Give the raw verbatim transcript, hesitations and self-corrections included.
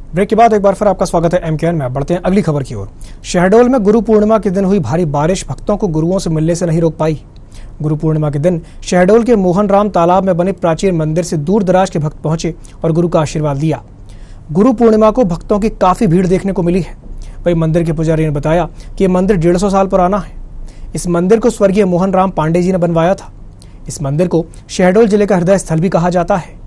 Break के बाद एक बार फिर आपका स्वागत है एमकेएन में। बढ़ते हैं अगली खबर की ओर। शहडोल में गुरु पूर्णिमा के दिन हुई भारी बारिश भक्तों को गुरुओं से मिलने से नहीं रोक पाई। गुरु पूर्णिमा के दिन शहडोल के मोहन राम तालाब में बने प्राचीन मंदिर से दूर दराज के भक्त पहुंचे और गुरु का आशीर्वाद लिया। गुरु पूर्णिमा को भक्तों की काफी भीड़ देखने को मिली है। वही मंदिर के पुजारी ने बताया कि यह मंदिर डेढ़ सौ साल पुराना है। इस मंदिर को स्वर्गीय मोहन राम पांडे जी ने बनवाया था। इस मंदिर को शहडोल जिले का हृदय स्थल भी कहा जाता है।